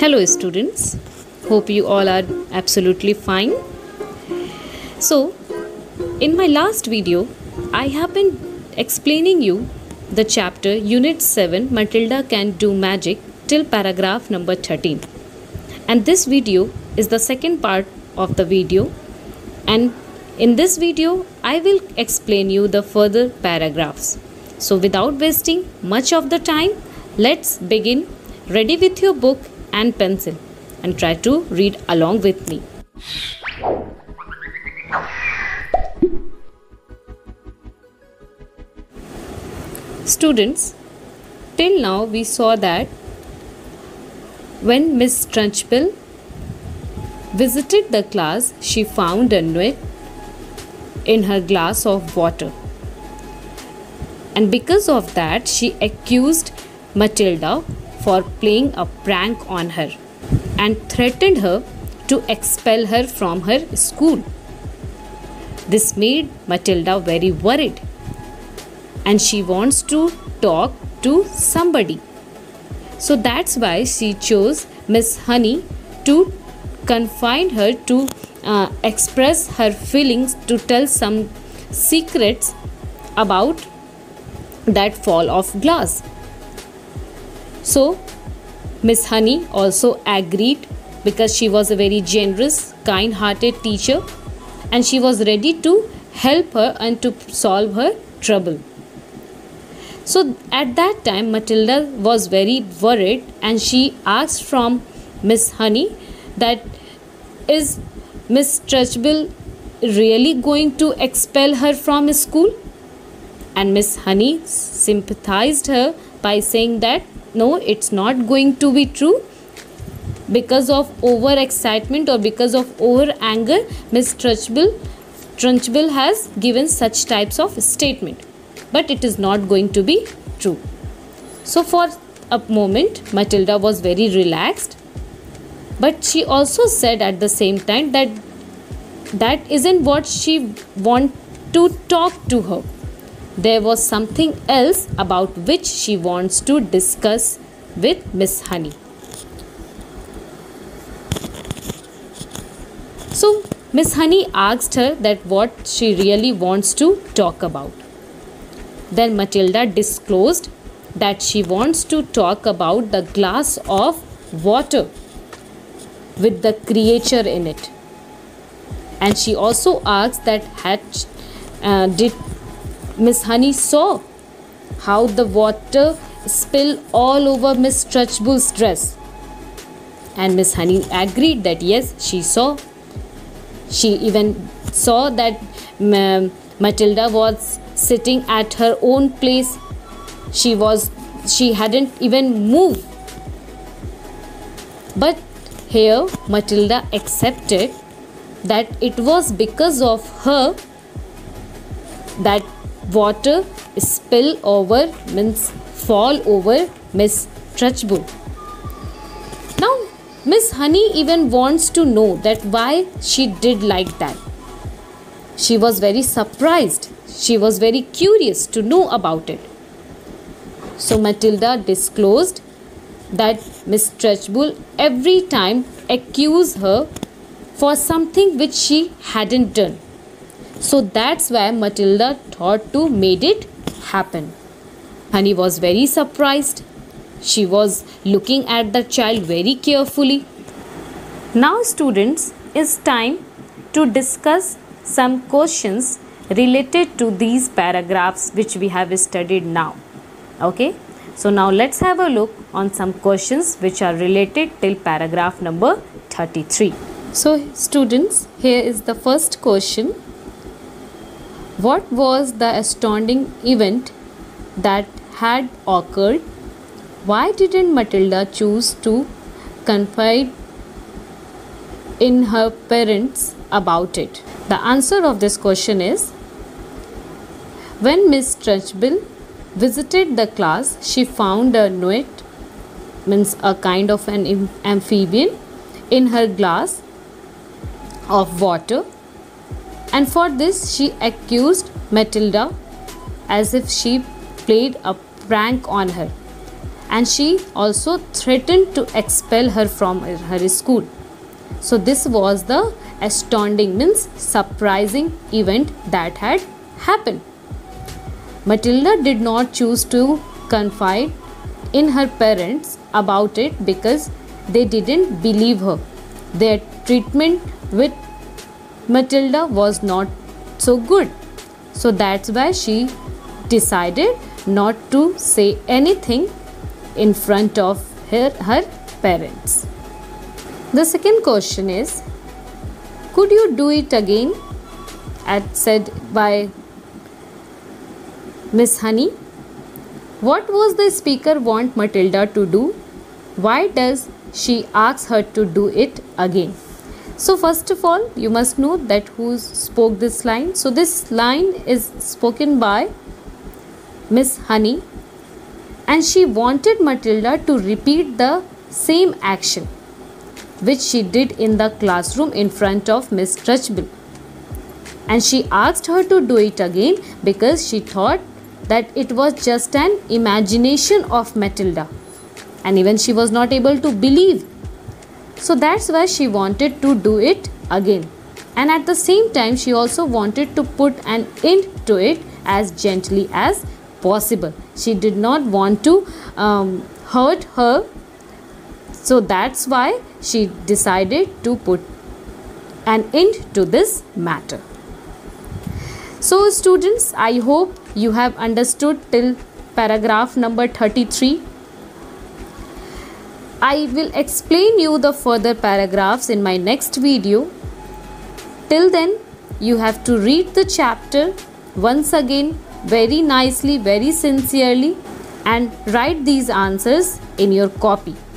Hello students, hope you all are absolutely fine. So, in my last video, I have been explaining you the chapter Unit 7 Matilda Can Do Magic till paragraph number 13. And this video is the second part of the video, and in this video I will explain you the further paragraphs. So without wasting much of the time, let's begin. Ready with your book and pencil and try to read along with me. Students, till now we saw that when Miss Trunchbull visited the class, she found a nut in her glass of water, and because of that she accused Matilda for playing a prank on her and threatened her to expel her from her school. This made Matilda very worried, and she wants to talk to somebody. So that's why she chose Miss Honey to confine her, to express her feelings, to tell some secrets about that fall of glass. So Miss Honey also agreed because she was a very generous, kind-hearted teacher, and she was ready to help her and to solve her trouble. So at that time Matilda was very worried, and she asked from Miss Honey that is Miss Trunchbull really going to expel her from school? And Miss Honey sympathized her by saying that no, it's not going to be true. Because of over excitement or because of over anger, Miss Trunchbull has given such types of statement, but it is not going to be true. So for a moment Matilda was very relaxed, but she also said at the same time that that isn't what she want to talk to her. There was something else about which she wants to discuss with Miss Honey. So Miss Honey asked her that what she really wants to talk about. Then Matilda disclosed that she wants to talk about the glass of water with the creature in it. And she also asked that did Miss Honey saw how the water spilled all over Miss Trunchbull's dress. And Miss Honey agreed that yes, she saw. She even saw that Matilda was sitting at her own place. She hadn't even moved. But here Matilda accepted that it was because of her that water spill over means fall over Miss Trunchbull. Now Miss Honey even wants to know that why she did like that. She was very surprised. She was very curious to know about it. So Matilda disclosed that Miss Trunchbull every time accused her for something which she hadn't done. So that's why Matilda thought to made it happen. Honey was very surprised. She was looking at the child very carefully. Now students, it's time to discuss some questions related to these paragraphs which we have studied now. Okay, so now let's have a look on some questions which are related till paragraph number 33. So students, here is the first question. What was the astounding event that had occurred? Why didn't Matilda choose to confide in her parents about it? The answer of this question is, when Miss Trunchbull visited the class, she found a newt, means a kind of an amphibian, in her glass of water, and for this she accused Matilda as if she played a prank on her, and she also threatened to expel her from her school. So this was the astounding, means surprising event that had happened. Matilda did not choose to confide in her parents about it because they didn't believe her. Their treatment with Matilda was not so good. So that's why she decided not to say anything in front of her parents. The second question is, could you do it again? As said by Miss Honey. What was the speaker want Matilda to do? Why does she ask her to do it again? So first of all, you must know that who spoke this line. So this line is spoken by Miss Honey, and she wanted Matilda to repeat the same action which she did in the classroom in front of Miss Trunchbull. And she asked her to do it again because she thought that it was just an imagination of Matilda, and even she was not able to believe. So that's why she wanted to do it again, and at the same time she also wanted to put an end to it as gently as possible. She did not want to hurt her, so that's why she decided to put an end to this matter. So students, I hope you have understood till paragraph number 33. I will explain you the further paragraphs in my next video. Till then, you have to read the chapter once again very nicely, very sincerely, and write these answers in your copy.